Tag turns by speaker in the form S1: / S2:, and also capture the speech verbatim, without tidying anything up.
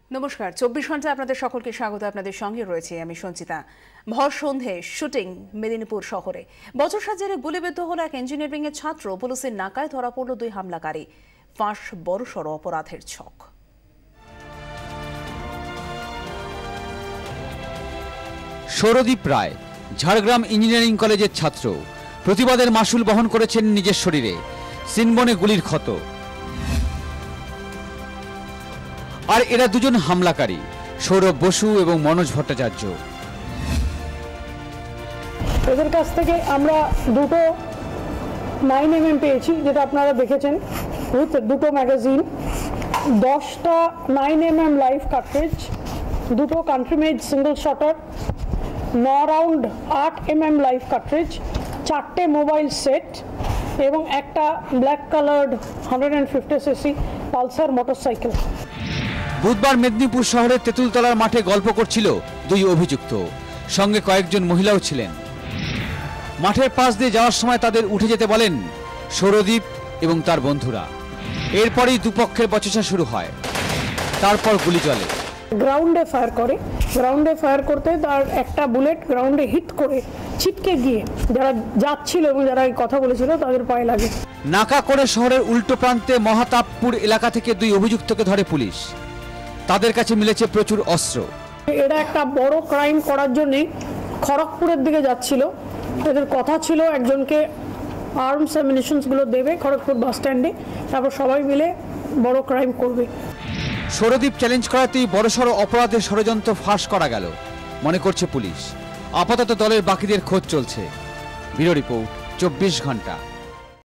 S1: নমস্কার, চব্বিশ ঘন্টা আপনাদের সকলকে স্বাগত। আপনাদের সঙ্গে রয়েছে আমি সঞ্চিতা। ভর সন্ধে শুটিং মেদিনীপুর শহরে। বচসার জেরে গুলিবিদ্ধ হল এক ইঞ্জিনিয়ারিং এর ছাত্র। পুলিশের নাকায় ধরা পড়ল দুই হামলাকারী। ফাঁস বড়সড় অপরাধের ছক।
S2: সৌরদীপ রায় ঝাড়গ্রাম ইঞ্জিনিয়ারিং কলেজের ছাত্র। প্রতিবাদের মাসুল বহন করেছেন নিজের শরীরে। সিনবনে গুলির ক্ষত। আর এরা দুজন হামলাকারী, সৌরভ বসু এবং মনোজ ভট্টাচার্য।
S3: এদের কাছ থেকে আমরা দুটো নাইন এম এম পেয়েছি, যেটা আপনারা দেখেছেন, উইথ দুটো ম্যাগাজিন, দশটা nine M M live cartridge, দুটো কান্ট্রিমেড সিঙ্গল শটার, ন রাউন্ড আট এম এম লাইভ কার্ট্রিজ, চারটে মোবাইল সেট এবং একটা black coloured hundred and fifty CC Pulsar motorcycle.
S2: বুধবার মেদিনীপুর শহরের তেঁতুলতলার মাঠে গল্প করছিল দুই অভিযুক্ত, সঙ্গে কয়েকজন মহিলাও ছিলেন। মাঠের পাশ দিয়ে যাওয়ার সময় তাদের উঠে যেতে বলেন সৌরদীপ এবং তার বন্ধুরা। এরপরই দুপক্ষের বচসা শুরু হয়। তারপর গুলি চলে।
S3: গ্রাউন্ডে ফায়ার করে, গ্রাউন্ডে ফায়ার করতে তার একটা বুলেট গ্রাউন্ডে হিট করে ছিটকে গিয়ে যারা যাচ্ছিল এবং যারা কথা বলেছিল তাদের পায়ে লাগে।
S2: নাকা করে শহরের উল্টো প্রান্তে মহাতাবপুর এলাকা থেকে দুই অভিযুক্তকে ধরে পুলিশ। তাদের কাছে মিলেছে প্রচুর অস্ত্র।
S3: এরা একটা বড় ক্রাইম করার জন্য খড়গপুরের দিকে যাচ্ছিল। এদের কথা ছিল একজনকে আর্মস অ্যামিনিশনস গুলো দেবে খড়গপুর বাস স্ট্যান্ডে, তারপর সবাই মিলে বড় ক্রাইম করবে।
S2: সৌরদীপ চ্যালেঞ্জ করাতেই বড়সড় অপরাধের ষড়যন্ত্র ফাঁস করা গেল মনে করছে পুলিশ। আপাতত দলের বাকিদের খোঁজ চলছে। ব্যুরো রিপোর্ট, চব্বিশ ঘন্টা।